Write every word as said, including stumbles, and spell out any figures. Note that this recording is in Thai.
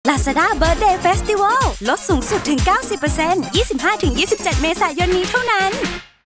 Lazada Birthday Festival ลดสูงสุดถึง เก้าสิบเปอร์เซ็นต์ ยี่สิบห้าถึงยี่สิบเจ็ด เมษายนนี้เท่านั้น